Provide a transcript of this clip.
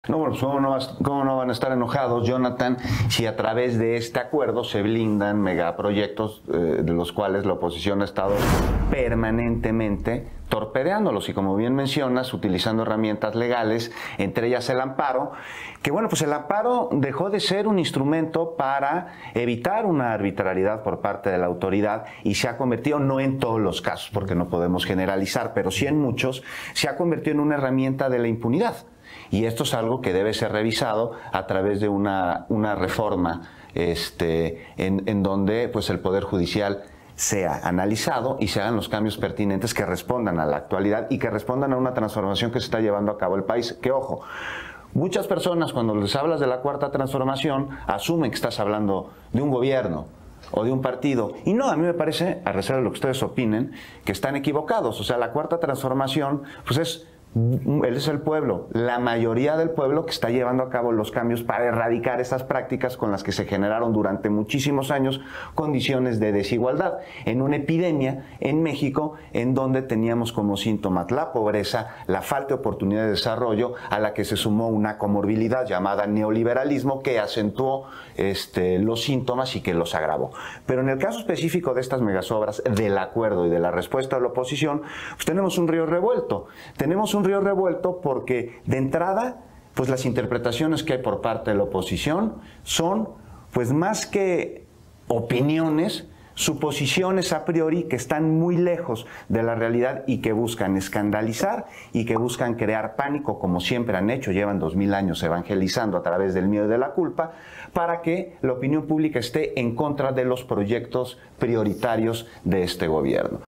No, bueno, pues ¿cómo no van a estar enojados, Jonathan, si a través de este acuerdo se blindan megaproyectos de los cuales la oposición ha estado permanentemente torpedeándolos y, como bien mencionas, utilizando herramientas legales, entre ellas el amparo, que bueno, pues el amparo dejó de ser un instrumento para evitar una arbitrariedad por parte de la autoridad y se ha convertido, no en todos los casos, porque no podemos generalizar, pero sí en muchos, se ha convertido en una herramienta de la impunidad. Y esto es algo que debe ser revisado a través de una reforma en donde pues, el Poder Judicial sea analizado y se hagan los cambios pertinentes que respondan a la actualidad y que respondan a una transformación que se está llevando a cabo el país. Que ojo, muchas personas cuando les hablas de la Cuarta Transformación asumen que estás hablando de un gobierno o de un partido. Y no, a mí me parece, a reserva de lo que ustedes opinen, que están equivocados. O sea, la Cuarta Transformación pues él es el pueblo, la mayoría del pueblo que está llevando a cabo los cambios para erradicar esas prácticas con las que se generaron durante muchísimos años condiciones de desigualdad. En una epidemia en México en donde teníamos como síntomas la pobreza, la falta de oportunidad de desarrollo, a la que se sumó una comorbilidad llamada neoliberalismo que acentuó los síntomas y que los agravó. Pero en el caso específico de estas megasobras, del acuerdo y de la respuesta de la oposición, pues tenemos un río revuelto. Tenemos un río revuelto porque de entrada pues las interpretaciones que hay por parte de la oposición son pues más que opiniones, suposiciones a priori que están muy lejos de la realidad y que buscan escandalizar y que buscan crear pánico, como siempre han hecho, llevan 2000 años evangelizando a través del miedo y de la culpa, para que la opinión pública esté en contra de los proyectos prioritarios de este gobierno.